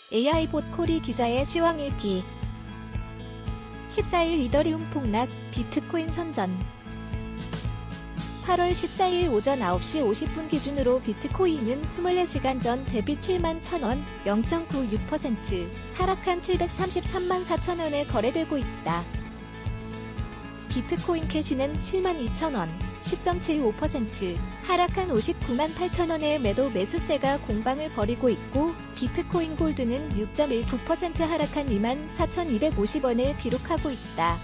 AI 봇 코리 기자의 시황 읽기. 14일 이더리움 폭락, 비트코인 선전. 8월 14일 오전 9시 50분 기준으로 비트코인은 24시간 전 대비 7만 1,000원, 0.96% 하락한 733만 4천원에 거래되고 있다. 비트코인 캐시는 7만 2천원, 10.75% 하락한 59만 8천원의 매도 매수세가 공방을 벌이고 있고, 비트코인 골드는 6.19% 하락한 2만 4,250원을 기록하고 있다.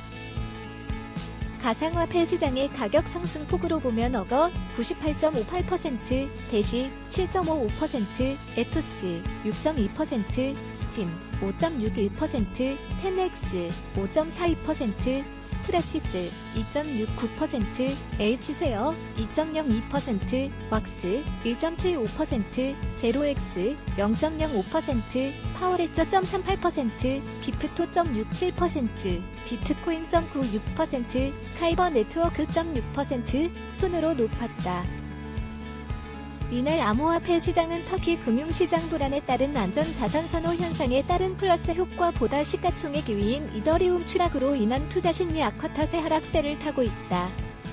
가상화폐 시장의 가격 상승폭으로 보면 어거 98.58%, 대시 7.55%, 에토스 6.2%, 스팀 5.61%, 텐엑스 5.42%, 스트래티스 2.69%, H쉐어 2.02%, 왁스 1.75%, 제로엑스 0.05%, 파워레저 0.38%, 기프토 0.67%, 비트코인 0.96%, 카이버 네트워크 0.6% 순으로 높았다. 이날 암호화폐 시장은 터키 금융시장 불안에 따른 안전자산 선호 현상에 따른 플러스 효과보다 시가총액 2위인 이더리움 추락으로 인한 투자 심리 악화 탓에 하락세를 타고 있다.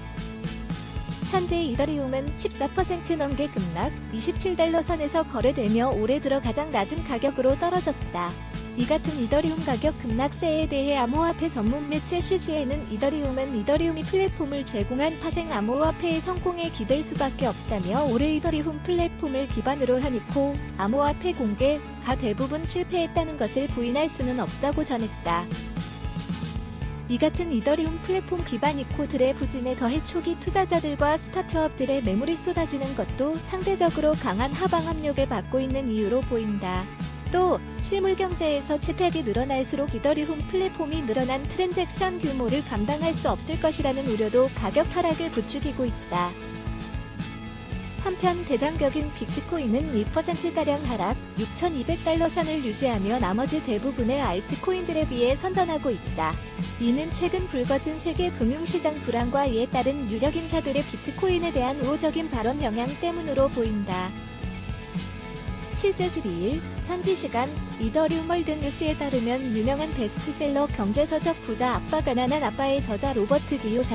현재 이더리움은 14% 넘게 급락, 27달러 선에서 거래되며 올해 들어 가장 낮은 가격으로 떨어졌다. 이 같은 이더리움 가격 급락세에 대해 암호화폐 전문 매체 CGN은 이더리움이 플랫폼을 제공한 파생 암호화폐의 성공에 기댈 수밖에 없다며 올해 이더리움 플랫폼을 기반으로 한 이코 암호화폐 공개가 대부분 실패했다는 것을 부인할 수는 없다고 전했다. 이 같은 이더리움 플랫폼 기반 이코들의 부진에 더해 초기 투자자들과 스타트업들의 매물이 쏟아지는 것도 상대적으로 강한 하방 압력을 받고 있는 이유로 보인다. 또 실물 경제에서 채택이 늘어날수록 이더리움 플랫폼이 늘어난 트랜잭션 규모를 감당할 수 없을 것이라는 우려도 가격 하락을 부추기고 있다. 한편 대장격인 비트코인은 2%가량 하락, 6,200달러 선을 유지하며 나머지 대부분의 알트코인들에 비해 선전하고 있다. 이는 최근 불거진 세계 금융시장 불안과 이에 따른 유력 인사들의 비트코인에 대한 우호적인 발언 영향 때문으로 보인다. 실제 12일 현지 시간 이더리움 월드뉴스에 따르면 유명한 베스트셀러 경제서적 부자 아빠 가난한 아빠의 저자 로버트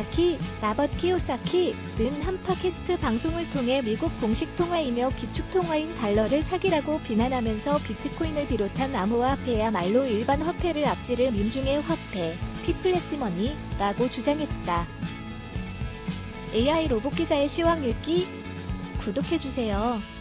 키요사키는 한 팟캐스트 방송을 통해 미국 공식 통화이며 기축통화인 달러를 사기라고 비난하면서 비트코인을 비롯한 암호화폐야말로 일반 화폐를 앞지를 민중의 화폐, 피플레스머니라고 주장했다. AI 로봇 기자의 시황 읽기 구독해주세요.